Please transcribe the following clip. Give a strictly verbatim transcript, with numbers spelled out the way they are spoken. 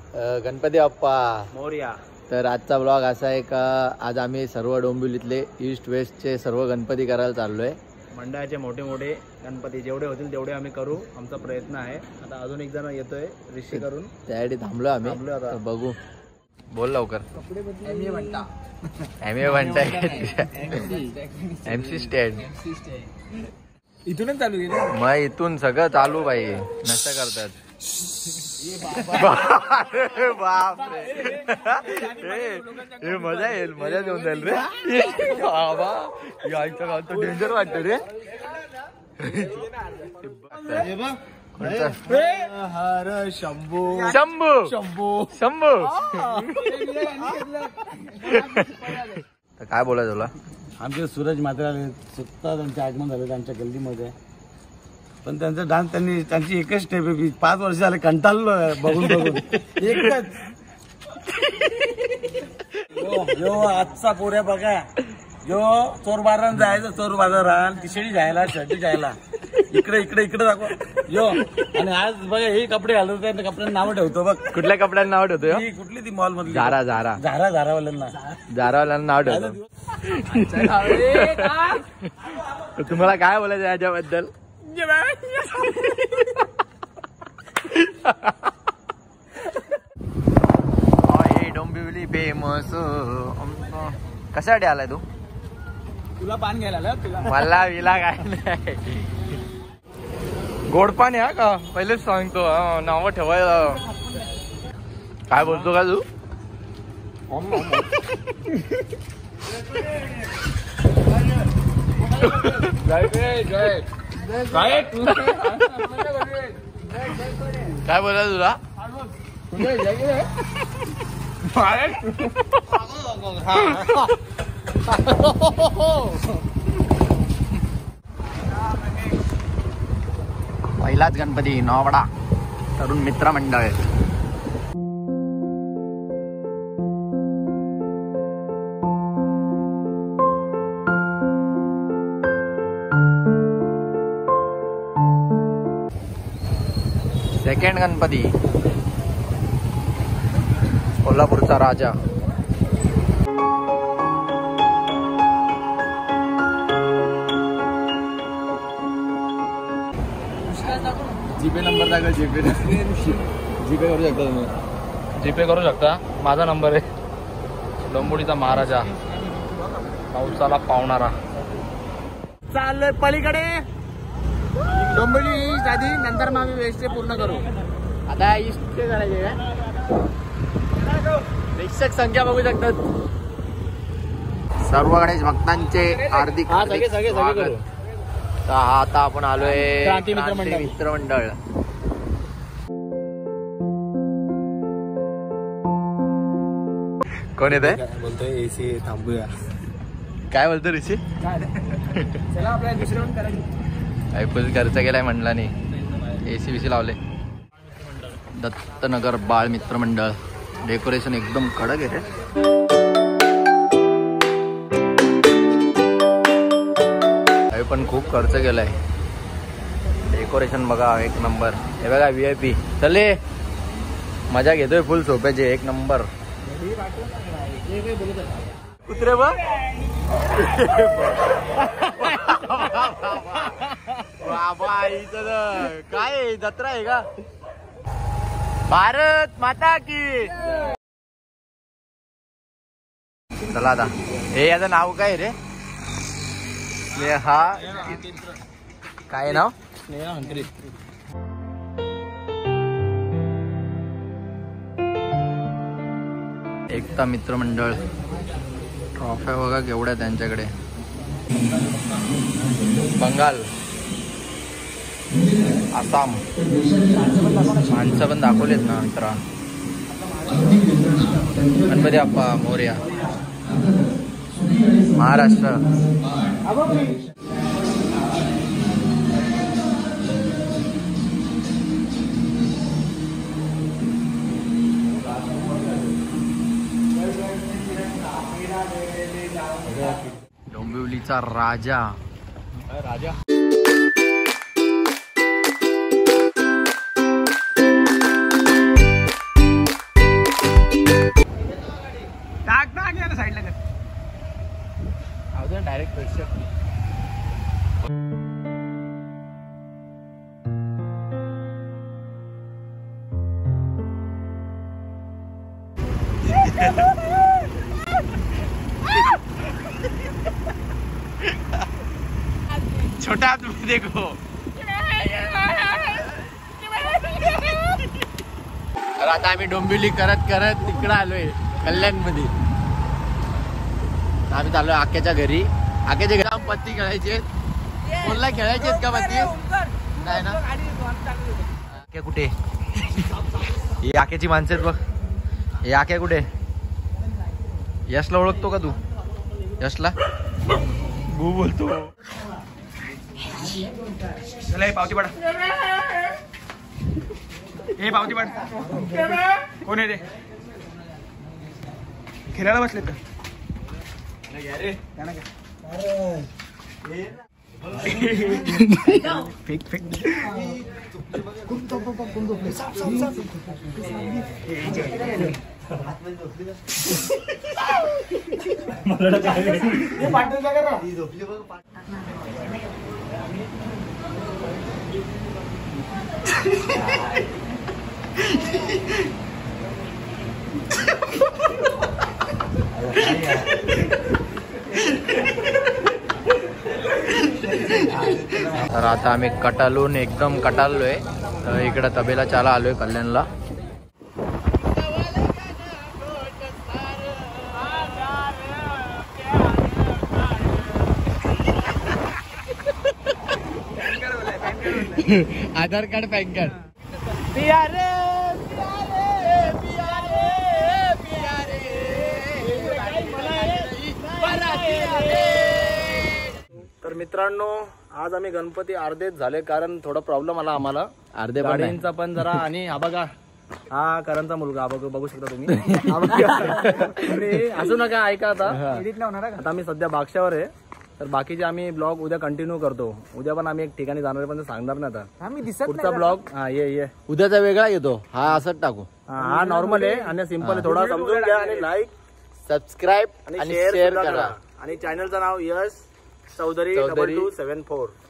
गणपती बाप्पा मोरया. तर आजचा ब्लॉग असा आहे का आज आम्ही सर्व डोंबिवलीतले ईस्ट वेस्टचे सर्व गणपती करायला चाललोय. मंडळाचे मोठे मोठे गणपती जेवढे होतील तेवढे आम्ही करू. आमचा प्रयत्न आहे. आता अजून एक जण येतोय ऋषी करून, त्यासाठी थांबलो आम्ही. थांबलो आता. बघू. बोल लवकर. एम ए म्हणता एम ए म्हणताय एम सी स्टँड इथूनच चालू केलं. मग इथून सगळं चालू बाई नशा करतात. बापरे हे मजा येईल, मजा देऊन जाईल रे बाबा. यायचं गाव तर डेंजर वाटतं रे. हर शंभू शंभू शंभू शंभू तर काय बोलायचं तुला. आमचे सूरज मात्रा सुद्धा त्यांचे आगमन झाले त्यांच्या गल्लीमध्ये. पण त्यांचा डान्स त्यांनी त्यांची एकच स्टेप आहे. पाच वर्ष झाले कंटाळलो बघून बघून एकच. यो यो आजचा पोऱ्या बघा. यो चोर बाजारात जायचं, चोर बाजारात तिशेडी जायला, शर्टी जायला, इकडे इकडे इकडे दाखवा यो. आणि आज बघा हे कपडे घालतो, त्या कपड्यांना नाव ठेवतो बघ. कुठल्या कपड्यांना नाव ठेवतो. कुठली ती मॉल मधली झारा झारा झारा झारावाल्यांना झारावाल्यांना नाव ठेवतो. तुम्हाला काय बोलायचं याच्याबद्दल. डोंबिवली फेमस. कशासाठी आलाय तू. तुला पान घ्यायला तुला मला विला काय नाही. गोड पाणी हा का पहिलेच सांगतो. नाव ठेवायला. काय बोलतो का तू. काय बोला तुला. पहिलाच गणपती नवावडा तरुण मित्र मंडळ. सेकंड गणपती कोल्हापूरचा राजा. जीपे नंबर टाका. जीपे जीपे करू शकता तुम्ही. जीपे करू शकता. माझा नंबर आहे. डोंबिवलीचा महाराजा पावसाला पावणारा. चाललोय पलीकडे डोंबिवली आधी, नंतर मग आम्ही वेस्ट पूर्ण करू. आता ईस्ट करायचे काय. प्रेक्षक संख्या बघू शकतात. सर्व गणेश भक्तांचे हार्दिक हार्दिक स्वागत. आता आपण आलोय क्रांती मित्रमंडळ. मित्रमंडळ. कोण येत आहे. बोलतोय एसी थांबूया. काय बोलतो ऋषी. चला आपल्या दुसऱ्या करायचं. ऐकून खर्च केलाय म्हणला नाही. एसी बीसी लावले. दत्तनगर बाळ मित्रमंडळ. डेकोरेशन एकदम कडक आहे रे. पण खूप खर्च केलाय. डेकोरेशन बघा एक नंबर. हे बघा व्ही आय पी. चले मजा घेतोय फुल सोप्याची एक नंबर. कुत्रे बघ. बाबा इथं काय जत्रा आहे का. भारत माता की. चला आता हे याचं नाव काय रे. हा काय नाव. स्नेहा हंत्री. एकता मित्रमंडळ. ट्रॉफ्या बघा केवढ्या त्यांच्याकडे. बंगाल आसाम माणसं पण दाखवलेत ना मित्रा. गणपती बाप्पा मोरया. महाराष्ट्र. डोंबिवलीचा राजा. राजा छोटा तुम्ही देखो. तर आता आम्ही डोंबिवली करत करत तिकडं आलोय कल्याण मध्ये. आम्ही चाललोय आक्याच्या घरी. आक्याच्या घरी पत्ती खेळायचे. कोणला खेळायचे का पत्ती? नाही ना. आक्या कुठे? ही आक्याची माणसं आहेत बघ. हे आक्या कुठे? यशला ओळखतो का तू? यशला भू बोलतो. चला हे पावती पाडा. हे पावती पाड. कोण आहे ते? खेळायला बसलेत का? Fake fake. तर आता आम्ही कटालून एकदम कटालोय. इकडं तबेला चाला आलोय कल्याणला. Aadhaar card PAN card. तर मित्रांनो आज आम्ही गणपती अर्धेच झाले कारण थोडा प्रॉब्लेम आला आम्हाला. अर्धे गाडींचा पण जरा. आणि हा बघा हा करणचा मुलगा बघ बघू शकता तुम्ही. असू नका ऐका. आता एडिट नाही होणार. आता आम्ही सध्या बागशावर आहे. तर बाकीचे आम्ही ब्लॉग उद्या कंटिन्यू करतो. उद्या पण आम्ही एक ठिकाणी जाणार पण सांगणार नाही आता. आम्ही दिसत पुढचा ब्लॉग हा ये ये उद्याचा वेगळा येतो. हा असंच टाकू. हा नॉर्मल आहे आणि सिम्पल आहे. थोडा समजून घ्या आणि लाईक सबस्क्राईब आणि शेअर करा. आणि चॅनलचं नाव Yash Chaudhary double two seven four.